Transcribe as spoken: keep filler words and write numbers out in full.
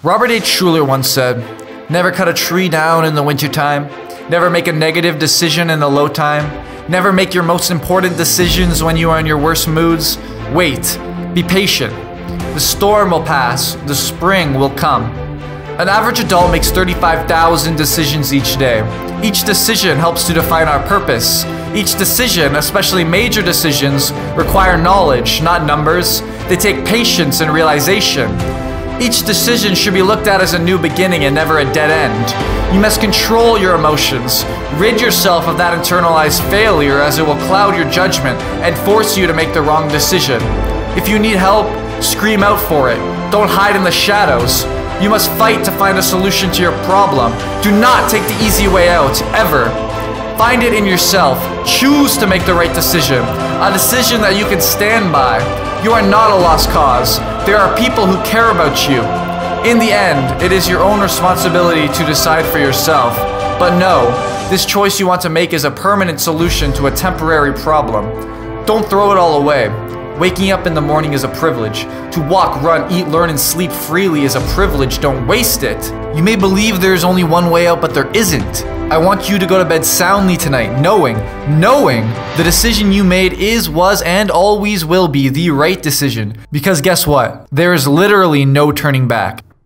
Robert H. Schuller once said, "Never cut a tree down in the wintertime. Never make a negative decision in the low time. Never make your most important decisions when you are in your worst moods. Wait. Be patient. The storm will pass. The spring will come." An average adult makes thirty-five thousand decisions each day. Each decision helps to define our purpose. Each decision, especially major decisions, require knowledge, not numbers. They take patience and realization. Each decision should be looked at as a new beginning and never a dead end. You must control your emotions. Rid yourself of that internalized failure, as it will cloud your judgment and force you to make the wrong decision. If you need help, scream out for it. Don't hide in the shadows. You must fight to find a solution to your problem. Do not take the easy way out, ever. Find it in yourself. Choose to make the right decision. A decision that you can stand by. You are not a lost cause. There are people who care about you. In the end, it is your own responsibility to decide for yourself. But no, this choice you want to make is a permanent solution to a temporary problem. Don't throw it all away. Waking up in the morning is a privilege. To walk, run, eat, learn, and sleep freely is a privilege. Don't waste it. You may believe there's only one way out, but there isn't. I want you to go to bed soundly tonight, knowing, knowing the decision you made is, was, and always will be the right decision. Because guess what? There is literally no turning back.